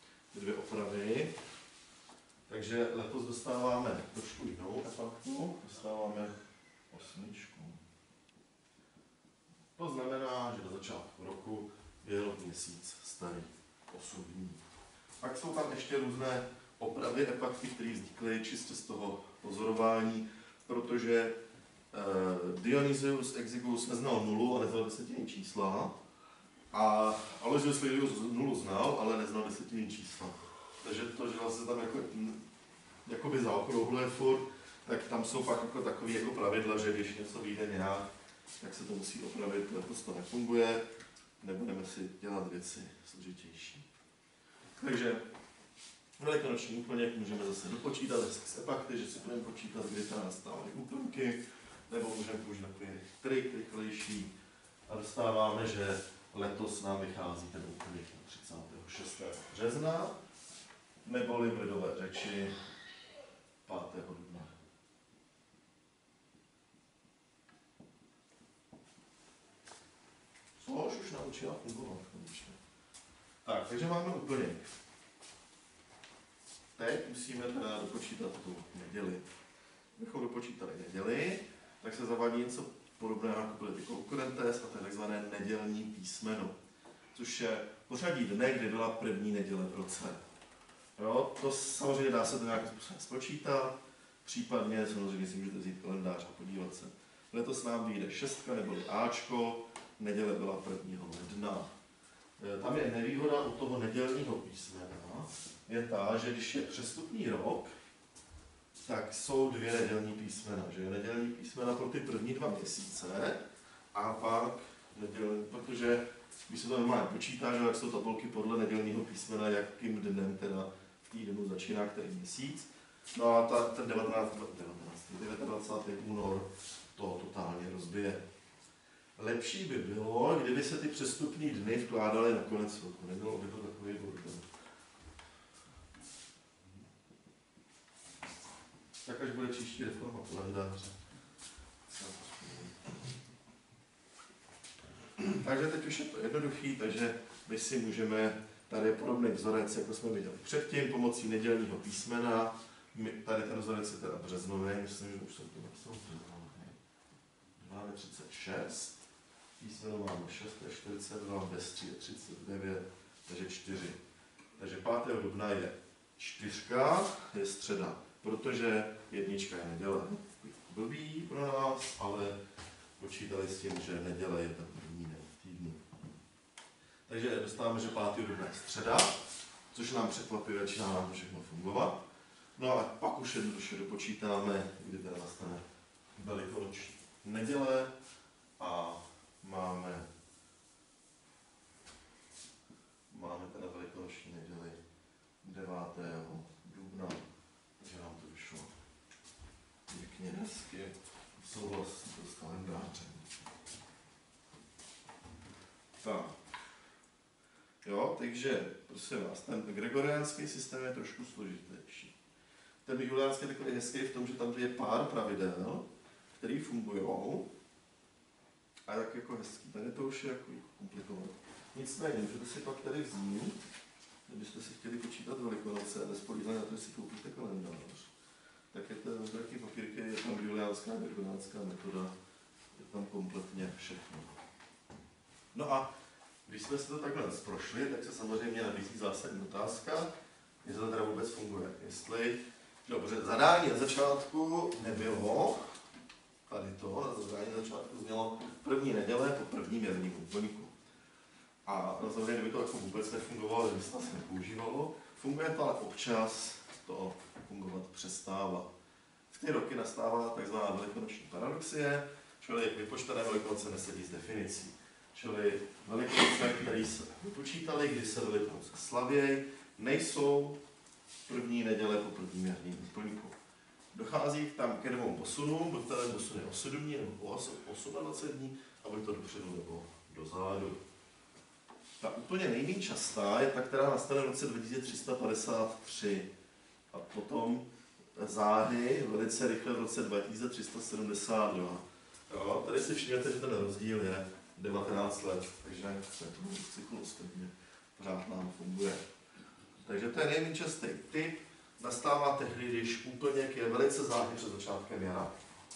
S1: Takže letos dostáváme trošku jinou epaktu, dostáváme 8. To znamená, že do začátku roku byl měsíc starý 8 dní. Pak jsou tam ještě různé opravy epakty, které vznikly čistě z toho pozorování, protože Dionysius Exiguus neznal nulu a neznal desetinní čísla. A Aloysius Lilius nulu znal, ale neznal desetinní čísla. Takže to, že vlastně tam jakoby zaokrouhluje furt, tak tam jsou pak jako takové jako pravidla, že když něco vyjde nějak, tak se to musí opravit, letos to nefunguje, nebudeme si dělat věci složitější. Takže velikonoční úplněk můžeme zase dopočítat z epakty, že si budeme počítat, kdy tam nastávají úplňky, nebo můžeme použít takový trik rychlejší a dostáváme, že letos nám vychází ten úplněk na 36. března, neboli v lidové řeči 5. dubna. Což už naučila fungovat konečně. Tak, takže máme úplněk. Teď musíme teda dopočítat tu neděli. Kdybychom dopočítali neděli, tak se zavádí něco podobného jako byly ty konkurentes a to je takzvané nedělní písmeno, což je pořadí dne, kdy byla první neděle v roce. Jo, to samozřejmě dá se to nějakým způsobem spočítat, případně samozřejmě si můžete vzít kalendář a podívat se. Letos nám vyjde 6 neboli Ačko, neděle byla 1. ledna. Tam je nevýhoda u toho nedělního písmena, je ta, že když je přestupný rok, tak jsou 2 nedělní písmena. Že nedělní písmena pro ty první 2 měsíce a pak nedělní, protože když se to normálně počítá, že jak jsou tabulky podle nedělního písmena, jakým dnem teda v týdnu začíná který měsíc. No a ten 29. únor to totálně rozbije. Lepší by bylo, kdyby se ty přestupní dny vkládaly na konec roku. Nebylo by to takový bordel. Tak až bude příští reforma kalendáře. Takže teď už je to jednoduchý, takže my si můžeme, tady je podobný vzorec, jako jsme viděli předtím, pomocí nedělního písmena. Tady ten vzorec je teda březnový, myslím, že už jsem to napsal březnový. 36, písmeno máme 6, to je 42, bez 3 je 39, takže 4. Takže 5. dubna je 4, je středa, protože 1 je neděle. Blbý pro nás, ale počítali s tím, že neděle je ten první den v týdnu. Takže dostáváme, že 5. dubna je středa, což nám překvapivě začíná nám všechno fungovat. No a pak už jednoduše dopočítáme, kdy teda nastane velikonoční neděle a máme teda velikonoční neděli 9. dubna, takže nám to vyšlo pěkně hezky souhlas s kalendářem. Tak. Jo, takže prosím vás, ten gregoriánský systém je trošku složitější. Ten juliánský je takový hezký v tom, že tam je pár pravidel, které fungují. A tak jako hezký, tady to už je jako komplikované. Nicméně, můžete si pak tady vzít, kdybyste si chtěli počítat Velikonoce a nespolíhali na to, že si koupíte kalendář. Tak je to velký papírky, je tam juliánská a gregoriánská metoda, je tam kompletně všechno. No a když jsme si to takhle prošli, tak se samozřejmě nabízí zásadní otázka, jestli to teda vůbec funguje. Jestli, dobře, zadání na začátku nebylo, tady to, zadání na začátku znělo 1. neděle po 1. jarním úplňku. A samozřejmě, kdyby to jako vůbec nefungovalo, kdyby se to asi nepoužívalo, funguje to, ale občas to fungovat přestává. V ty roky nastává takzvaná velikonoční paradoxie, čili vypočtené velikonoce nesedí s definicí. Čili velikonoce, které se vypočítali, kdy se velikonoce slavějí, nejsou 1. neděle po 1. jarním úplňku. Dochází tam ke 2 posunům, buď ten posun je o 7 dní nebo o 28 dní, a buď to dopředu nebo dozadu. Ta úplně nejméně častá je ta, která nastane v roce 2353 a potom záhy velice rychle v roce 2372. Jo, tady si všimněte, že ten rozdíl je 19 let, takže ten cyklus stejně pořád nám funguje. Takže to je nejméně častý typ. Nastává tehdy, když úplněk je velice záhy před začátkem jara.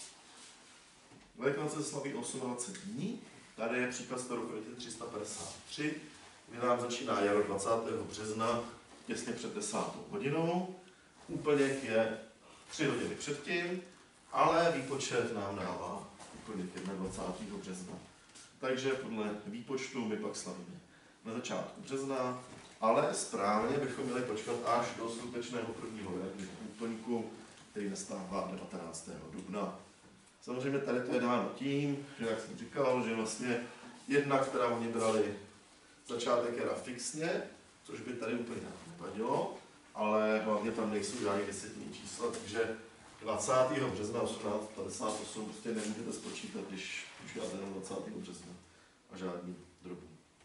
S1: Velikonoce se slaví 28 dní. Tady je příklad z toho roku 1353, kdy nám začíná jaro 20. března, těsně před 10. hodinou. Úplněk je 3 hodiny předtím, ale výpočet nám dává úplněk 21. března. Takže podle výpočtu my pak slavíme na začátku března, ale správně bychom měli počkat až do skutečného 1. jarního úplňku, který nastává 19. dubna. Samozřejmě tady to je dáno tím, že jak jsem říkal, že vlastně jedna, která oni brali začátek jara fixně, což by tady úplně nepadilo, ale hlavně tam nejsou žádný desetní čísla, takže 20. března 1858 prostě nemůžete spočítat, když počítáte na 20. března a žádný drobný.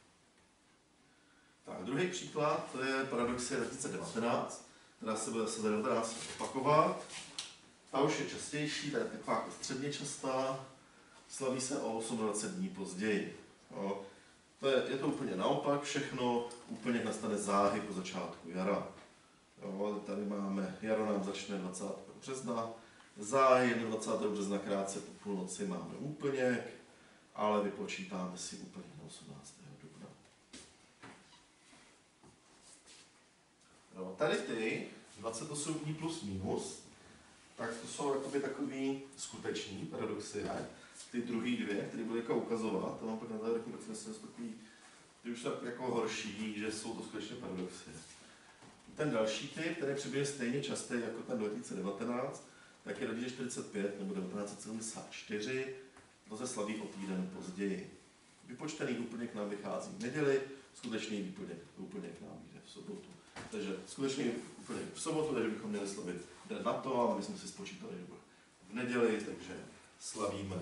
S1: Tak, druhý příklad, to je paradoxie 2019, která se bude zase za 19 opakovat. Ta už je častější, ta je taková jako středně častá, slaví se o 28 dní později. Jo. Je to úplně naopak všechno, úplně nastane záhy po začátku jara. Jo, tady máme, jaro nám začne 20. března, záhy 21. března krátce po půlnoci máme úplněk, ale vypočítáme si úplně na 18. dubna. Jo, tady ty 28 dní plus minus, tak to jsou jakoby takový skuteční paradoxy, ty druhý dvě, které byly jako ukazovat, to mám pak na závěr takový, ty už tak jako horší, že jsou to skutečně paradoxy. Ten další typ, který je přibližně stejně častý jako ten 2019, tak je 2045 nebo 1974, to se slaví o týden později. Vypočtený úplněk nám vychází v neděli, skutečný úplněk nám jde v sobotu. Takže skutečný úplněk v sobotu, takže bychom měli slavit den na to, a my jsme si spočítali, že bude v neděli, takže slavíme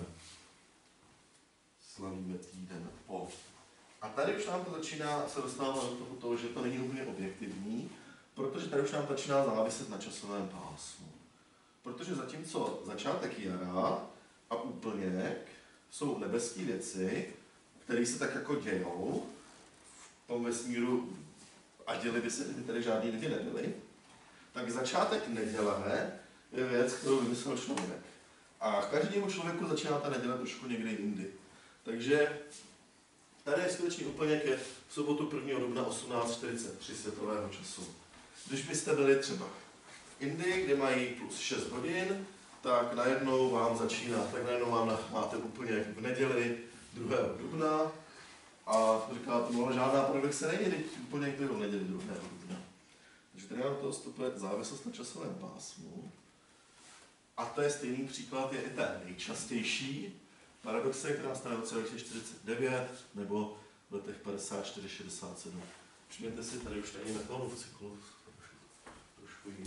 S1: týden po. A tady už nám to začíná se dostávat do toho, že to není úplně objektivní, protože tady už nám začíná záviset na časovém pásmu. Protože zatímco začátek jara a úplněk jsou nebeské věci, které se tak jako dějou v tom vesmíru, a děli by se, kdyby tady žádný lidi nebyli, tak začátek neděle je věc, kterou vymyslel člověk. A každému člověku začíná ta neděle trošku někde jindy. Takže tady je skutečný úplněk je v sobotu 1. dubna 18:43 světového času. Když byste byli třeba v Indii, kde mají plus 6 hodin, tak najednou vám máte úplněk v neděli 2. dubna a říkáte, no žádná paradoxe není, teď úplněk byl v neděli 2. dubna. Takže tady nám to vstupuje závislost na časovém pásmu. A to je stejný příklad, je i ten nejčastější paradoxe, která nastane v roce 2049 nebo v letech 54-67. Všimněte si, tady už není metonův cyklus, trošku jiný.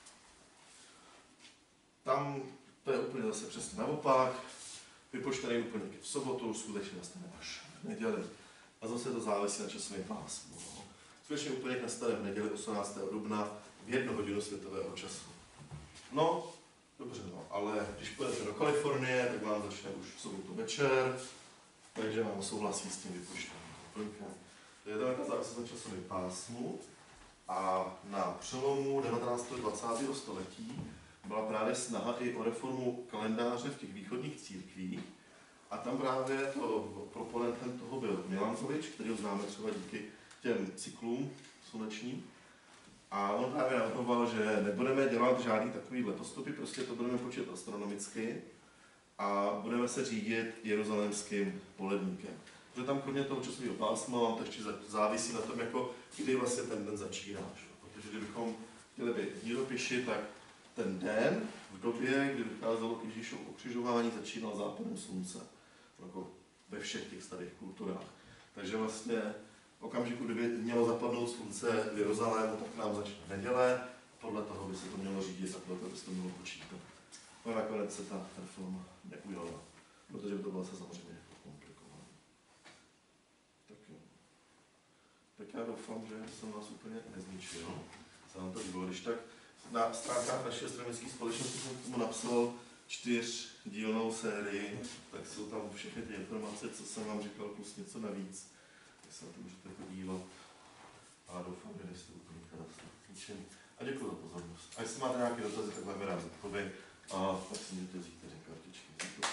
S1: Tam to je úplně zase přesně naopak, vypočtený úplněk v sobotu, skutečně nastane až v neděli. A zase to závisí na časovém pásmu. Skutečně úplněk nastane v neděli 18. dubna v 1 hodinu světového času. No, dobře, no, ale když půjdete do Kalifornie, tak vám začne už v sobotu večer, takže vám souhlasí s tím vypuštěním úplňkem. To je ta závislost na časovém pásmu a na přelomu 19. a 20. století byla právě snaha i o reformu kalendáře v těch východních církvích a tam právě proponentem toho byl Milankovič, který ho známe třeba díky těm cyklům slunečním. A on právě navrhoval, že nebudeme dělat žádný takový letostopy, prostě to budeme počítat astronomicky a budeme se řídit jeruzalémským poledníkem. Protože tam kromě toho časového pásma to ještě závisí na tom, jako, kdy vlastně ten den začíná. Protože kdybychom chtěli být dílopěši, tak ten den v době, kdy vycházelo k Ježíšovu ukřižování, začínal západem slunce. Jako ve všech těch starých kulturách. Takže vlastně v okamžiku, kdyby mělo zapadnout slunce v Jeruzalému, tak nám začne neděle, podle toho by se to mělo řídit a podle toho by se to mělo počítat. No nakonec se ta reforma neujala, protože by to bylo se samozřejmě komplikované. Tak jo. Tak já doufám, že jsem vás úplně nezničil. Se vám to líbilo. Když tak na stránkách naší astronomické společnosti jsem tomu napsal 4dílnou sérii, tak jsou tam všechny ty informace, co jsem vám říkal, plus něco navíc. Tak se na to můžete podívat. A doufám, že nejste úplně zničený. A děkuji za pozornost. A jestli máte nějaké dotazy, tak vám rád odpovím. A pak si můžete vzít tady kartičky.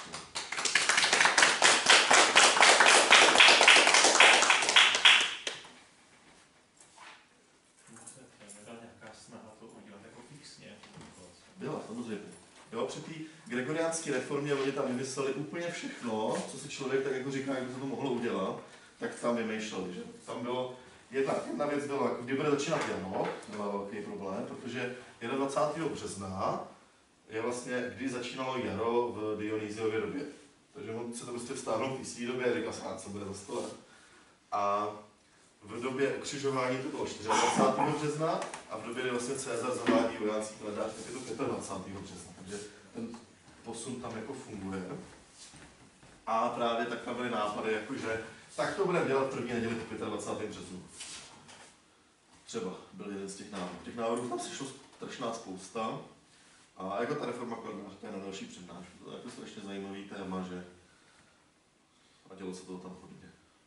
S1: Byla, samozřejmě. Jo, při té gregoriánské reformě oni tam vymysleli úplně všechno, co si člověk tak jako říká, jak by se to mohlo udělat, tak tam vymýšleli, že? Tam bylo, jedna věc byla, kdy bude začínat jaro, to byl velký problém, protože 21. března je vlastně, kdy začínalo jaro v Dionýsiově době. Takže on se to prostě vstáhnout v jistý době a říká se, co bude za 100 let. A v době ukřižování to bylo 24. března a v době, kdy vlastně Cezar zavádí vojácký kalendář, tak je to 25. března. Takže ten posun tam jako funguje. A právě tak tam byly nápady, jakože tak to budeme dělat první neděli po 25. březnu. Třeba byl jeden z těch návrhů. Těch návrhů tam sešlo strašná spousta. A jako ta reforma kalendáře, to je na další přednášku. To je jako strašně zajímavý téma, že a dělo se toho tam hodně.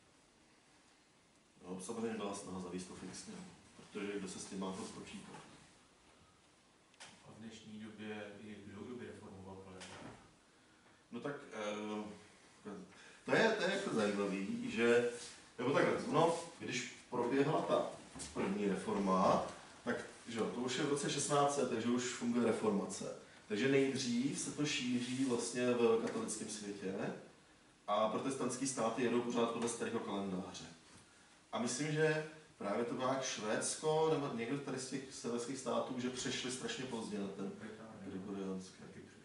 S1: No, samozřejmě byla snaha zavíst to fixně, protože kdo se s tím má to počítat.
S2: A v dnešní době kdo by reformoval kalendář?
S1: No tak, to je jako zajímavý, že, nebo takhle, no, když proběhla ta první reforma, tak že, to už je v roce 1600, takže už funguje reformace. Takže nejdřív se to šíří vlastně v katolickém světě a protestantský státy jedou pořád podle starého kalendáře. A myslím, že právě to bylo jak Švédsko nebo někdo tady z těch severských států, že přešli strašně pozdě na ten gregoriánský.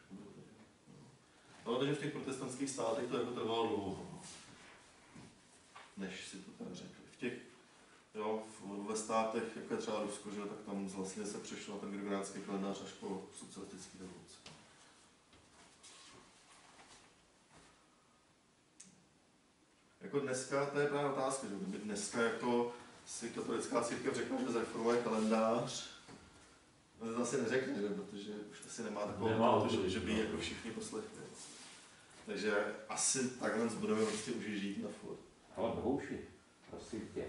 S1: Ale takže v těch protestantských státech to jako trvalo dlouho, než si to tam řekli. V těch, jo, ve státech, jako je třeba Rusko, že, tak tam vlastně se přešlo na ten gregoriánský kalendář až po socialistické revoluci. Jako dneska, to je právě otázka, že kdyby dneska jako si katolická církev řekla, že zreformuje kalendář, no to asi neřekne, že? Protože už asi nemá takovou, že by jako všichni poslechli. Takže asi takhle budeme prostě už žít na furt.
S3: Ale Bohuši, prosím tě,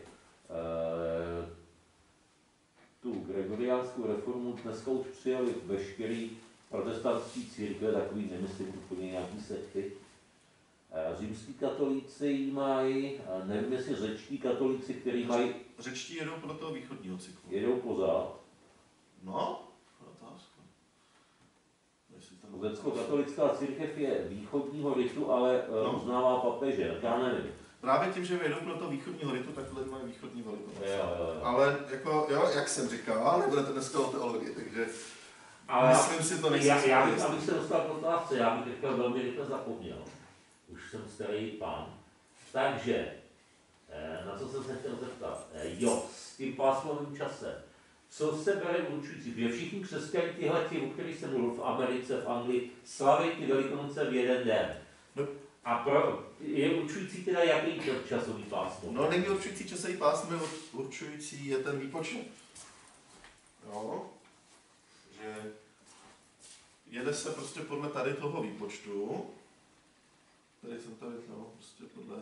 S3: tu gregoriánskou reformu dneska už přijali veškerý protestantský církve, takový nemyslím úplně nějaký sekty. Římský katolíci ji mají, nevím jestli řečtí katolíci, který mají...
S1: Řečtí jedou podle toho východního cyklu.
S3: Jedou pořád.
S1: No, otázka.
S3: Řecko-katolická církev je východního ritu, ale uznává papeže, já nevím.
S1: Právě tím, že jedou podle toho východního ritu, tak tohle mají východní velikost.
S3: Jo.
S1: Ale jako, jo, jak jsem říkal, nebudete dneska o teologii, takže
S3: ale
S1: myslím si to nejsem.
S3: Abych se dostal k otázce, já bych teďka velmi rychle zapomněl. Už jsem starý pán. Takže, na co jsem se chtěl zeptat? Jo, s tím pásmovým časem. Co se bere určující? Protože všichni křesťané tyhle, o kterých jsem mluvil v Americe, v Anglii, slaví ty Velikonoce v jeden den.
S1: No.
S3: A je určující teda jaký časový pásmo?
S1: No, není určující časový pásmo, určující je ten výpočet. Jo, že jede se prostě podle tady toho výpočtu. Tady jsem tady, no, prostě podle...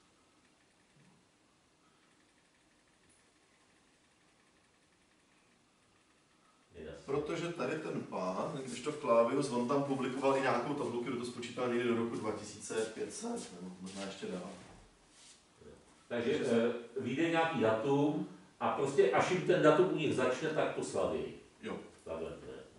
S1: Protože tady ten pán, když to v Clavius, on tam publikoval i nějakou tabulku, kdo to spočítal někdy do roku 2500, nebo možná ještě dál.
S3: Takže vyjde nějaký datum a prostě až jim ten datum u nich začne, tak to slaví.
S1: Jo.
S3: Takhle to je.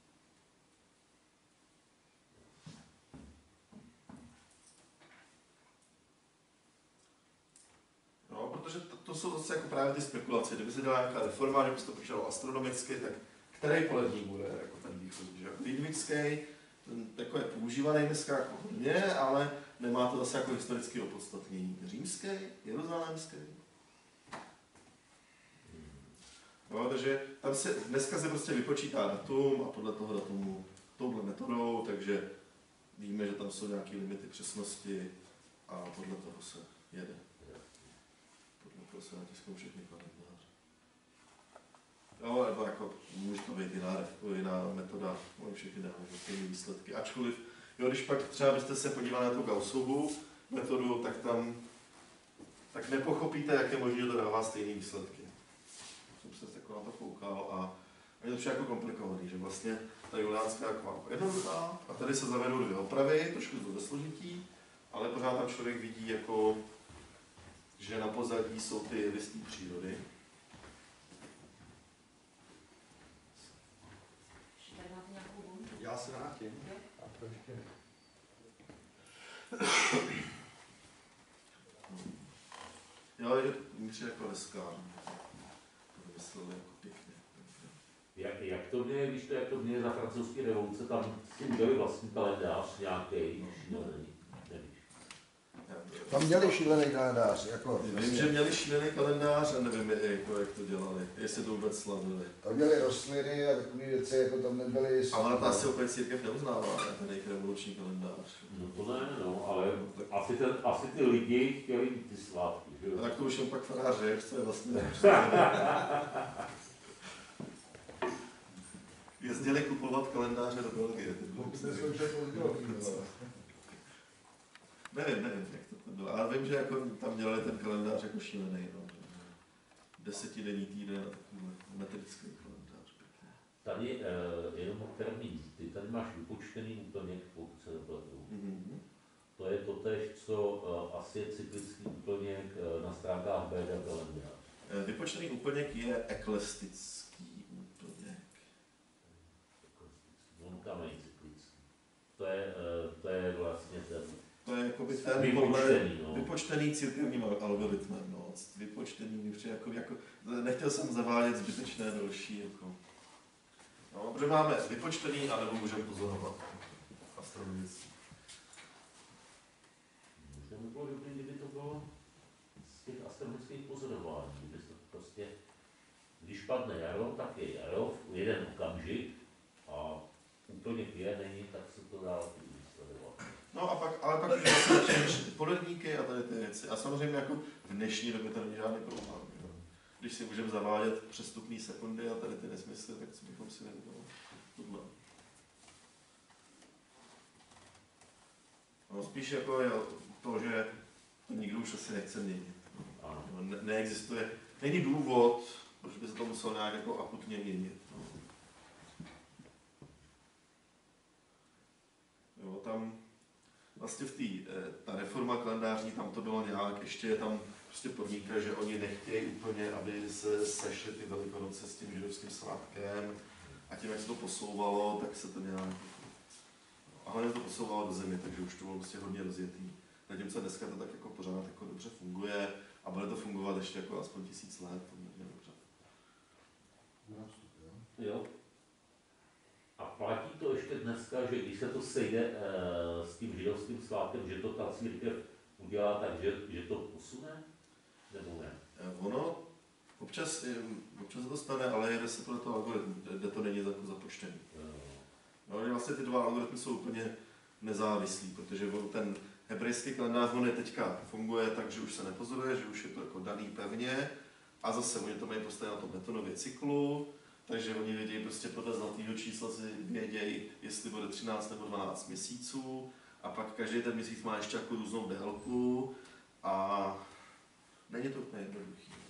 S1: No, protože to jsou zase jako právě ty spekulace. Kdyby se dělala nějaká reforma, že by se to počítalo astronomicky, tak který poledník bude jako ten východní, že? Lidvický, ten jako je používaný dneska jako hodně, ale nemá to zase jako historické opodstatnění. Římský, jeruzalémský. No, takže tam se, dneska se prostě vypočítá datum a podle toho datumu touhle metodou, takže víme, že tam jsou nějaké limity přesnosti a podle toho se jede. Podle toho se natisknou všechny kalendáře. Jo, nebo jako může to být jiná metoda, oni všechny dávají stejné výsledky. Ačkoliv, jo, když pak třeba byste se podívali na tu Gaussovu metodu, tak tam tak nepochopíte, jak je možné, že to dává stejné výsledky. Jsem se jako na to koukal a je to vše jako komplikovaný, že vlastně ta juliánská je jako jednoduchá a tady se zavedou dvě opravy, trošku to zasložití, ale pořád tam člověk vidí, jako, že na pozadí jsou ty listní přírody.
S4: Já se vrátím. A to ještě ne.
S1: Jo, je to jako hezká. To mysleli jako pěkně.
S3: Jak to měje, když to, jak to měje za francouzské revoluce, tam si udělali vlastní kalendář nějaký, no nevíš.
S4: Tam měli šílený kalendář, jako...
S1: Vím, že měli šílený kalendář a nevím, jako, jak to dělali, jestli to vůbec slavili.
S4: Tam měli rostliny a takové věci, jako tam nebyly...
S1: Ale to asi opět církev neuznává, ten jejich revoluční kalendář.
S3: No to ne, no, ale asi ty lidi chtěli mít ty svátky, že jo?
S1: A tak to už jen pak farář řekl, co je vlastně... Jezdili kupovat kalendáře do Belgie. Nevím, jak to bylo, ale vím, že jako tam dělali ten kalendář jako šílený, no. 10denní týden a takovýhle metrický kalendář.
S3: Tady jenom termín, ty tady máš vypočtený úplněk, pokud se nepletu.
S1: Mm-hmm.
S3: To je totéž, co asi je cyklický úplněk na stránkách BD kalendář.
S1: Vypočtený úplněk je eklestický úplněk.
S3: On tam nejde. to je vlastně ten
S1: To je jakoby ten
S3: vypočtený, no.
S1: vypočtený církevním algoritmem. No. Vypočtený, jako, nechtěl jsem zavádět zbytečné další. Jako. No, protože máme vypočtený, anebo můžeme pozorovat astronomicky.
S3: Možná by bylo dobré, kdyby to bylo z těch astronomických pozorování, kdyby to prostě, když padne jaro, tak je jaro v jeden okamžik a úplně není, tak se to dá sledovat.
S1: No a pak, ale pak už vlastně začneš ty poledníky a tady ty věci. A samozřejmě jako v dnešní době to není žádný problém. Jo. Když si můžeme zavádět přestupné sekundy a tady ty nesmysly, tak co bychom si neudělali. Tohle. No, spíš jako je to, že to nikdo už asi nechce měnit.
S3: Ano.
S1: Neexistuje, není důvod, proč by se to muselo nějak jako akutně měnit. No. Jo, tam vlastně ta reforma kalendářní, tam to bylo nějak, ještě je tam prostě podmínka, že oni nechtějí úplně, aby se sešly ty Velikonoce s tím židovským svátkem a tím, jak se to posouvalo, tak se to nějak, a hlavně to posouvalo do země, takže už to bylo prostě hodně rozjetý. Zatímco dneska to tak jako pořád jako dobře funguje a bude to fungovat ještě jako aspoň 1000 let, poměrně dobře.
S3: Jo. A platí to ještě dneska, že když se to sejde s tím židovským svátkem, že to ta církev udělá tak, že to posune? Nebo ne?
S1: Ono občas se to stane, ale jede se podle toho algoritmu, kde to není jako započtený. No, vlastně ty dva algoritmy jsou úplně nezávislí, protože ten hebrejský kalendář on je teďka funguje tak, že už se nepozoruje, že už je to jako daný pevně a zase oni to mají postavit na tom betonově cyklu, takže oni vědějí prostě podle zlatého čísla si vědějí, jestli bude 13 nebo 12 měsíců a pak každý ten měsíc má ještě jako různou délku a není to úplně jednoduchý.